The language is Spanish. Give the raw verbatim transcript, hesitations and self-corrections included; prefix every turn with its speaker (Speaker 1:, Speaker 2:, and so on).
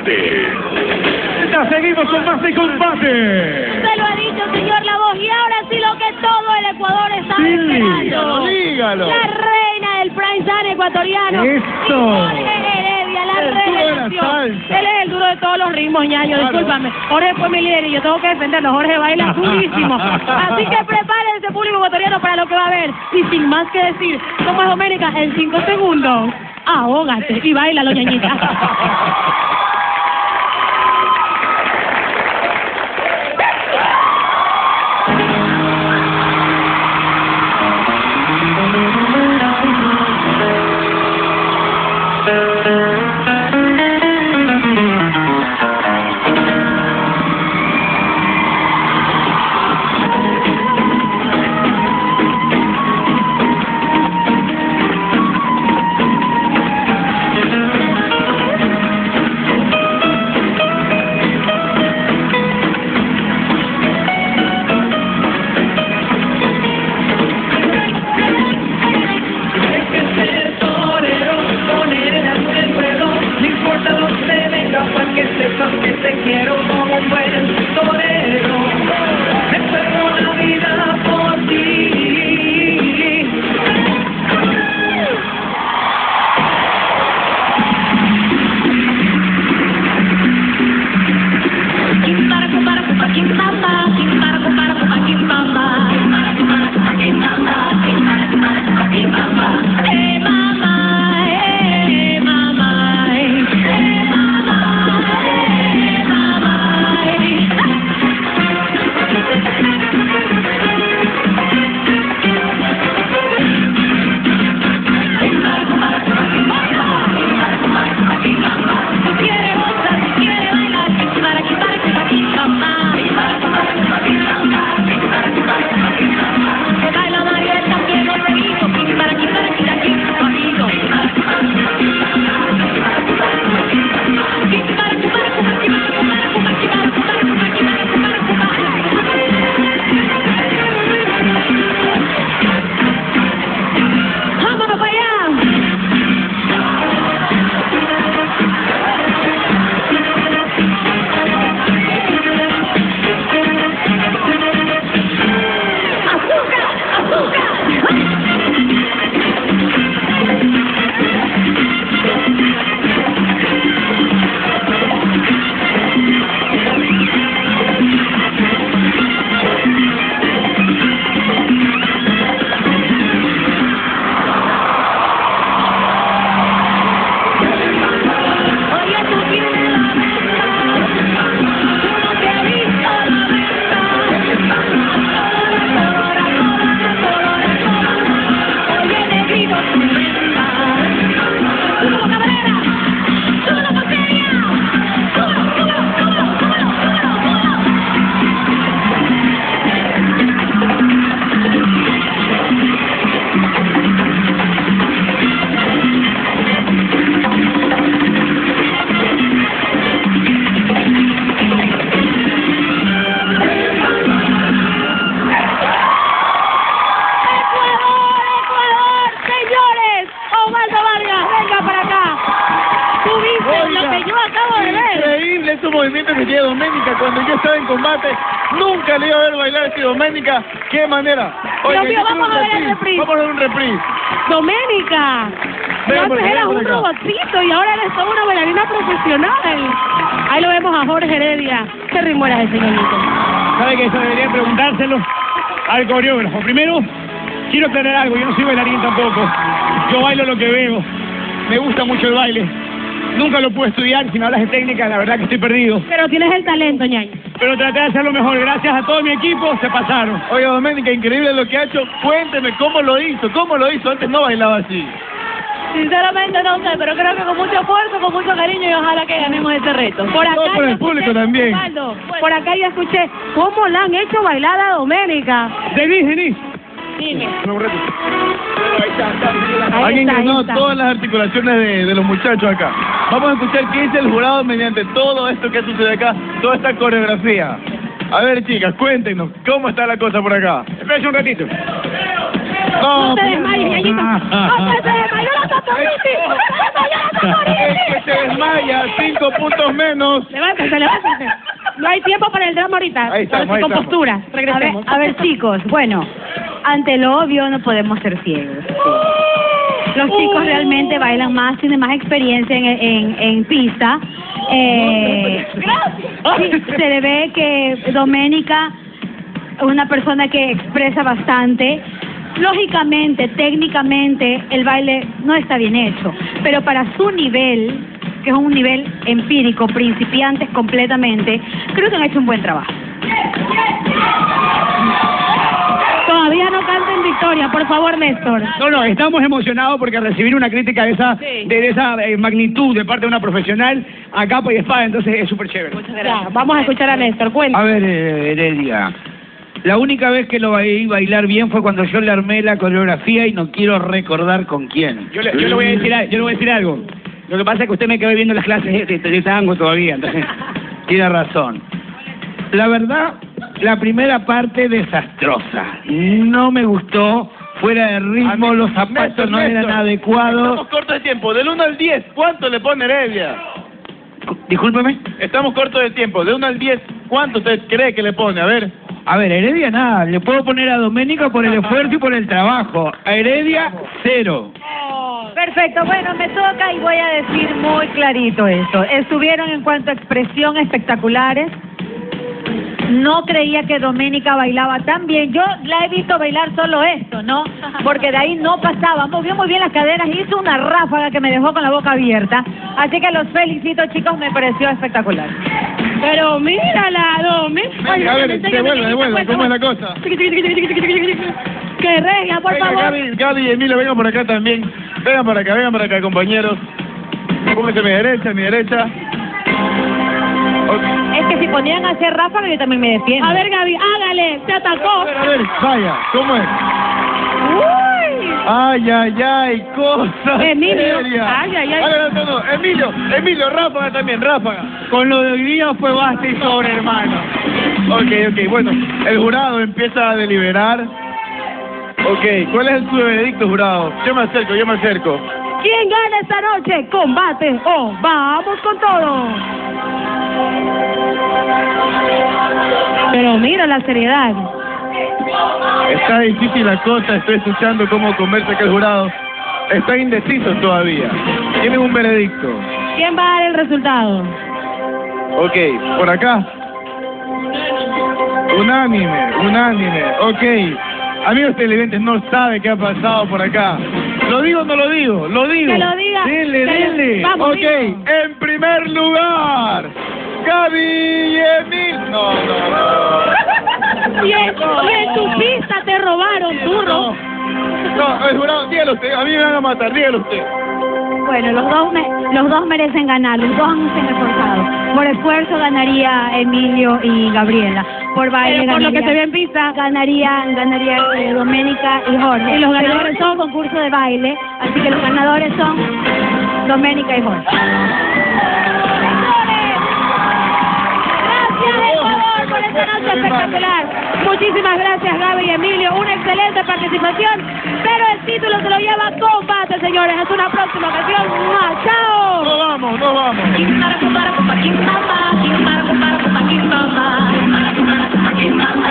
Speaker 1: combate. Ya seguimos con más de combate.
Speaker 2: Se lo ha dicho, señor La Voz, y ahora sí lo que todo el Ecuador está
Speaker 1: Sí,
Speaker 2: esperando.
Speaker 1: dígalo, dígalo.
Speaker 2: La reina del prime time ecuatoriano.
Speaker 1: Eso.
Speaker 2: Jorge Heredia, la
Speaker 1: El duro de la
Speaker 2: revelación.
Speaker 1: salsa.
Speaker 2: Él es el duro de todos los ritmos, ñaño,
Speaker 1: Claro.
Speaker 2: discúlpame. Jorge fue mi líder y yo tengo que defenderlo. Jorge baila durísimo. Así que prepárense, público ecuatoriano, para lo que va a haber. Y sin más que decir, ¿cómo es, Doménica? En cinco segundos, ahógate y baila, ñañita.
Speaker 1: Estos movimientos que tiene Doménica cuando yo estaba en combate, nunca le iba a ver bailar así. Doménica, qué manera.
Speaker 2: Dios mío, vamos a ver el reprise.
Speaker 1: Vamos a ver un reprise.
Speaker 2: Doménica, tú antes eras un robotcito y ahora eres toda una bailarina profesional. Ahí lo vemos a Jorge Heredia. ¿Qué ritmo era ese, ñañito?
Speaker 3: ¿Sabe que eso debería preguntárselo al coreógrafo? Primero, quiero aclarar algo, yo no soy bailarín tampoco. Yo bailo lo que veo. Me gusta mucho el baile. Nunca lo pude estudiar, si no hablas de técnica, la verdad que estoy perdido.
Speaker 2: Pero tienes el talento, ñaño.
Speaker 3: Pero traté de hacerlo mejor, gracias a todo mi equipo, se pasaron.
Speaker 1: Oiga, Doménica, increíble lo que ha hecho. Cuénteme cómo lo hizo, cómo lo hizo. Antes no bailaba así.
Speaker 2: Sinceramente no sé, pero creo que con mucho esfuerzo, con mucho cariño y ojalá que ganemos este reto. Por acá
Speaker 1: No, por el
Speaker 2: yo
Speaker 1: público
Speaker 2: escuché,
Speaker 1: también.
Speaker 2: Osvaldo, por acá yo escuché cómo la han hecho bailar a Doménica.
Speaker 3: Denis, Denis.
Speaker 2: Dime.
Speaker 1: Un reto.
Speaker 2: Ahí
Speaker 1: Alguien
Speaker 2: está, ahí
Speaker 1: ganó
Speaker 2: está.
Speaker 1: todas las articulaciones de, de los muchachos acá. Vamos a escuchar qué dice el jurado mediante todo esto que sucede acá, toda esta coreografía. A ver, chicas, cuéntenos, ¿cómo está la cosa por acá?
Speaker 3: Espérense un ratito.
Speaker 1: No,
Speaker 2: No te
Speaker 1: pero-
Speaker 2: desmayes, Yayito. ¡No te se desmayó la Saporiti! ¡Se desmayó la
Speaker 1: Es
Speaker 2: Saporiti!
Speaker 1: que se desmaya, cinco puntos menos.
Speaker 2: Levántense, levántense. No hay tiempo para el drama ahorita.
Speaker 1: Ahí estamos,
Speaker 2: Ahora sí,
Speaker 1: ahí
Speaker 2: con
Speaker 1: estamos.
Speaker 2: postura.
Speaker 4: A ver,
Speaker 2: Regresemos.
Speaker 4: a ver, chicos, bueno, ante lo obvio no podemos ser ciegos. Los chicos realmente bailan más, tienen más experiencia en, en, en pista. Eh, sí, se le ve que Doménica es una persona que expresa bastante. Lógicamente, técnicamente, el baile no está bien hecho, pero para su nivel, que es un nivel empírico, principiantes completamente, creo que han hecho un buen trabajo.
Speaker 2: Todavía no canten victoria, por favor, Néstor.
Speaker 3: No, no, estamos emocionados porque recibir una crítica de esa
Speaker 2: Sí.
Speaker 3: de esa eh, magnitud de parte de una profesional a capa y espada, entonces es súper chévere.
Speaker 2: Ya, vamos a escuchar a Néstor. Cuenta.
Speaker 5: A ver, eh, Heredia, la única vez que lo vi bailar bien fue cuando yo le armé la coreografía y no quiero recordar con quién.
Speaker 3: Yo le, yo le voy a decir, a- yo le voy a decir algo. Lo que pasa es que usted me quedó viendo las clases de, de, de tango todavía, entonces...
Speaker 5: Tiene razón. La verdad, la primera parte desastrosa. No me gustó, fuera de ritmo,
Speaker 1: A mí-
Speaker 5: los zapatos
Speaker 1: Néstor,
Speaker 5: no
Speaker 1: Néstor,
Speaker 5: eran adecuados.
Speaker 1: Estamos cortos de tiempo. Del uno al diez, ¿cuánto le pone Heredia?
Speaker 5: Discúlpeme.
Speaker 1: Estamos cortos de tiempo. De uno al diez, ¿cuánto usted cree que le pone? A ver.
Speaker 5: A ver, Heredia nada, le puedo poner a Doménica por el esfuerzo y por el trabajo. A Heredia, cero.
Speaker 4: Perfecto, bueno, me toca y voy a decir muy clarito esto. Estuvieron en cuanto a expresión espectaculares. No creía que Doménica bailaba tan bien. Yo la he visto bailar solo esto, ¿no? Porque de ahí no pasaba. Movió muy bien las caderas, hizo una ráfaga que me dejó con la boca abierta. Así que los felicito, chicos, me pareció espectacular.
Speaker 2: Pero mírala, Domi.
Speaker 1: Venga, a ver, devuelve, devuelve, ¿cómo es la cosa?
Speaker 2: Que regia, por
Speaker 1: Venga,
Speaker 2: favor.
Speaker 1: Gaby, Gaby y Emilio, vengan por acá también. Vengan para acá, vengan para acá, compañeros. Pónganse a mi derecha, a mi derecha. Ok.
Speaker 4: Es que si ponían a hacer ráfaga, yo también me defiendo.
Speaker 2: A ver, Gaby, hágale. Se atacó.
Speaker 1: A ver, a ver, vaya, ¿cómo es?
Speaker 2: Uy.
Speaker 1: Ay, ay, ay, cosas
Speaker 2: Emilio,
Speaker 1: serias.
Speaker 2: ay, ay, ay.
Speaker 1: A ver, no, no, Emilio, Emilio, ráfaga también, ráfaga.
Speaker 3: Con lo de hoy día fue basta y sobre, hermano.
Speaker 1: Ok, ok, bueno, el jurado empieza a deliberar. Ok, ¿cuál es su veredicto, jurado? Yo me acerco, yo me acerco.
Speaker 2: ¿Quién gana esta noche? Combate. Oh, vamos con todo. Pero mira la seriedad.
Speaker 1: Está difícil la cosa, estoy escuchando cómo conversa aquel jurado. Están indecisos todavía. Tienen un veredicto.
Speaker 2: ¿Quién va a dar el resultado?
Speaker 1: Ok, por acá. Unánime, unánime. Ok. Amigos televidentes, no sabe qué ha pasado por acá. ¿Lo digo o no lo digo? Lo digo.
Speaker 2: Que lo diga.
Speaker 1: Dele,
Speaker 2: Que lo-
Speaker 1: dele.
Speaker 2: Vamos,
Speaker 1: ok,
Speaker 2: digo.
Speaker 1: en primer lugar, Gaby y Emil. No, no, no.
Speaker 2: Y en, y en tu pista te robaron, turro.
Speaker 1: No, no, el jurado, dígalo usted. A mí me van a matar, dígalo usted.
Speaker 4: Bueno, los dos, me, los dos merecen ganar, los dos han sido esforzados. Por esfuerzo ganaría Emilio y Gabriela. Por baile
Speaker 2: Pero por lo que
Speaker 4: ganaría-
Speaker 2: se ve en pista.
Speaker 4: Ganaría, ganaría eh, Doménica y Jorge.
Speaker 2: Y los
Speaker 4: Pero
Speaker 2: ganadores
Speaker 4: son concurso de baile, así que los ganadores son Doménica y Jorge.
Speaker 2: Gracias, Ecuador, por esta noche espectacular. Muchísimas gracias, Gaby y Emilio. Una excelente participación. Pero el título se lo lleva Combate, señores. Hasta una próxima ocasión. ¡Mua! ¡Chao!
Speaker 1: No vamos, no vamos.
Speaker 2: Kimba, kumba, kumba, kimba, kimba, kumba, kumba, kimba, kimba, kumba, kimba,